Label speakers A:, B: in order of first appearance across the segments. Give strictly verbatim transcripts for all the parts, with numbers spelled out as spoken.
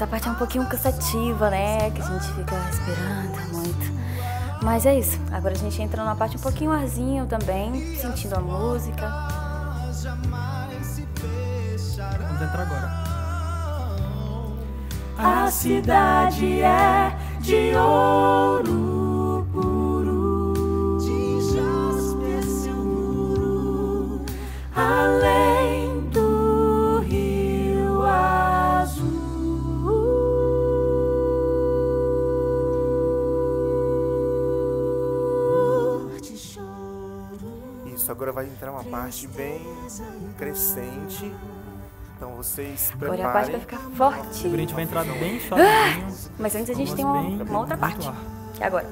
A: Essa parte é um pouquinho cansativa, né? Que a gente fica respirando muito. Mas é isso. Agora a gente entra numa parte um pouquinho arzinho também, sentindo a música.
B: Vamos entrar agora.
C: A cidade é de ouro puro, de jaspe seu muro, além do rio azul.
D: Isso, agora vai entrar uma parte bem crescente. Então vocês preparem.
A: Agora a parte vai ficar forte.
B: A gente vai entrar bem suavezinho.
A: Mas antes a gente tem uma, uma outra parte. Que é agora.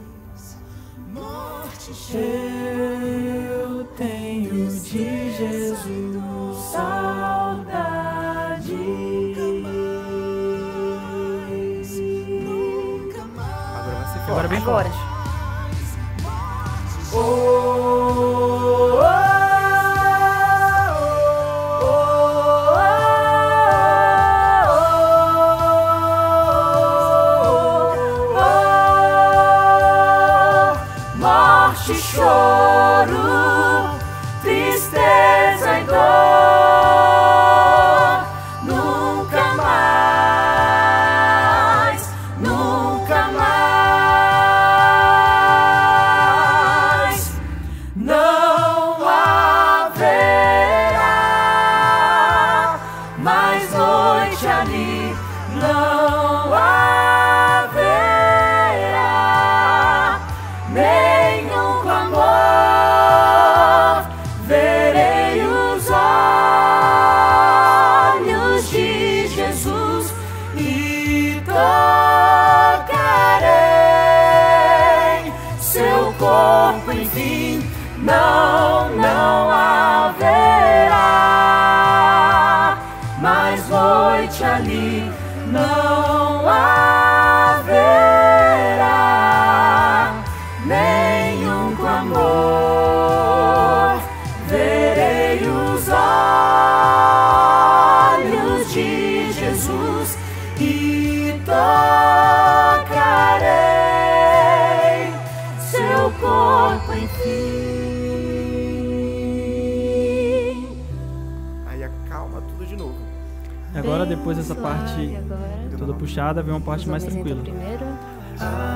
C: Eu tenho de Jesus saudade.
D: Agora vai ser forte.
B: Agora bem
A: Agora.
B: forte.
C: Oh, oh, oh. Morte, choro, tristeza e dor, nunca mais, nunca mais, não haverá mais noite ali, não haverá nenhum clamor, verei os olhos de Jesus e tocarei seu corpo, enfim, não, não haverá mais noite ali, não haverá nenhum clamor, verei os olhos de Jesus e tocarei seu corpo, enfim.
D: Aí acalma tudo de novo.
B: Agora, depois dessa
A: Bem
B: parte
A: suave agora.
B: toda puxada, vem uma parte
A: Os
B: mais
A: homens
B: tranquila.
A: entram primeiro.
C: A